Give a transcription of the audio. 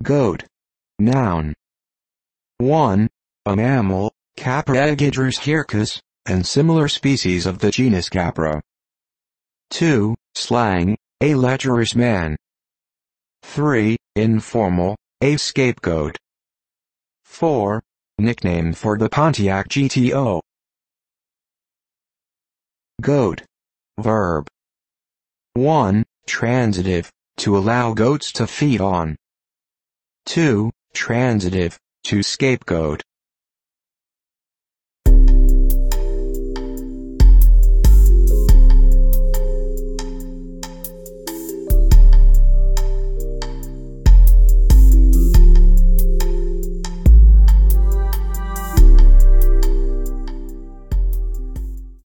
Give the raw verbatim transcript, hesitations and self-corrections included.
Goat. Noun. one. A mammal, Capra Egidrus hircus, and similar species of the genus Capra. two. Slang, a lecherous man. three. Informal, a scapegoat. four. Nickname for the Pontiac G T O. Goat. Verb. one. Transitive, to allow goats to feed on. two. Transitive, to scapegoat.